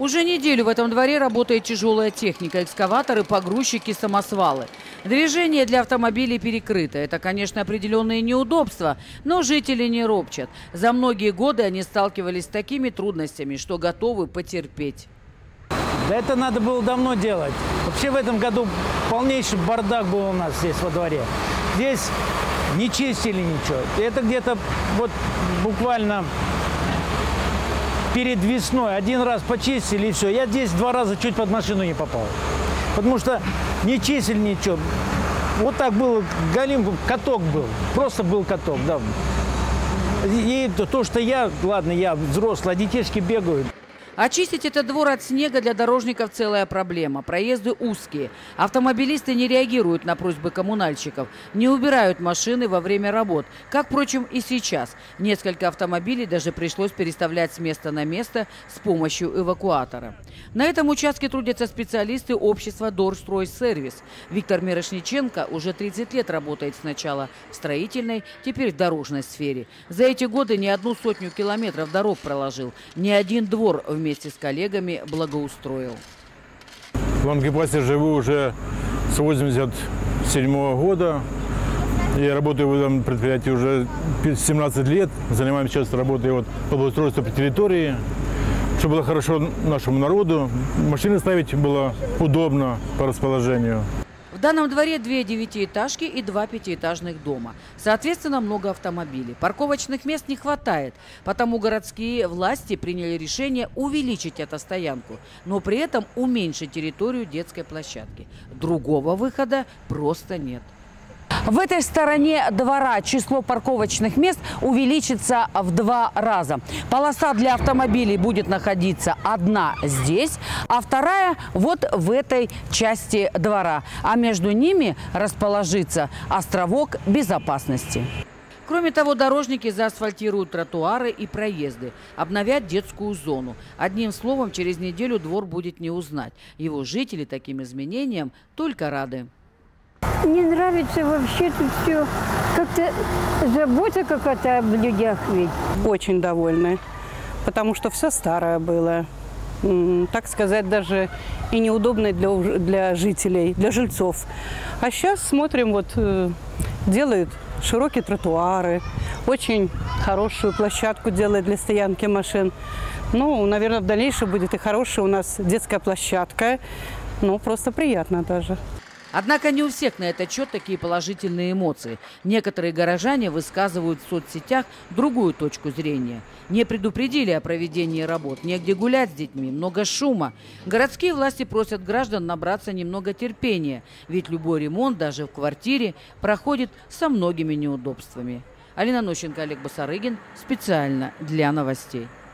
Уже неделю в этом дворе работает тяжелая техника, экскаваторы, погрузчики, самосвалы. Движение для автомобилей перекрыто. Это, конечно, определенные неудобства, но жители не ропчат. За многие годы они сталкивались с такими трудностями, что готовы потерпеть. Да это надо было давно делать. Вообще в этом году полнейший бардак был у нас здесь во дворе. Здесь не чистили ничего. Это где-то вот буквально перед весной один раз почистили и все. Я здесь 2 раза чуть под машину не попал. Потому что не чистили ничего. Вот так было, галим, каток был. Просто был каток, да. И то, что я, ладно, я взрослый, а детишки бегают. Очистить этот двор от снега для дорожников целая проблема. Проезды узкие. Автомобилисты не реагируют на просьбы коммунальщиков, не убирают машины во время работ. Как, впрочем, и сейчас. Несколько автомобилей даже пришлось переставлять с места на место с помощью эвакуатора. На этом участке трудятся специалисты общества «Дорстройсервис». Виктор Мирошниченко уже 30 лет работает сначала в строительной, теперь в дорожной сфере. За эти годы не 100 километров дорог проложил, ни один двор вместе с коллегами благоустроил. В Лангепасе живу уже с 1987 года. Я работаю в этом предприятии уже 17 лет. Занимаемся сейчас работой по благоустройству по территории, чтобы было хорошо нашему народу. Машины ставить было удобно по расположению. В данном дворе 2 девятиэтажки и 2 пятиэтажных дома. Соответственно, много автомобилей. Парковочных мест не хватает, потому городские власти приняли решение увеличить автостоянку, но при этом уменьшить территорию детской площадки. Другого выхода просто нет. В этой стороне двора число парковочных мест увеличится в 2 раза. Полоса для автомобилей будет находиться одна здесь, а вторая вот в этой части двора. А между ними расположится островок безопасности. Кроме того, дорожники заасфальтируют тротуары и проезды, обновят детскую зону. Одним словом, через неделю двор будет не узнать. Его жители таким изменениям только рады. Мне нравится вообще тут все, как-то забота какая-то об людях ведь. Очень довольны, потому что все старое было, так сказать, даже и неудобно для жителей, для жильцов. А сейчас смотрим, вот делают широкие тротуары, очень хорошую площадку делают для стоянки машин. Ну, наверное, в дальнейшем будет и хорошая у нас детская площадка, ну, просто приятно даже. Однако не у всех на этот счет такие положительные эмоции. Некоторые горожане высказывают в соцсетях другую точку зрения. Не предупредили о проведении работ, негде гулять с детьми, много шума. Городские власти просят граждан набраться немного терпения, ведь любой ремонт, даже в квартире, проходит со многими неудобствами. Алина Нощенко, Олег Басарыгин. Специально для новостей.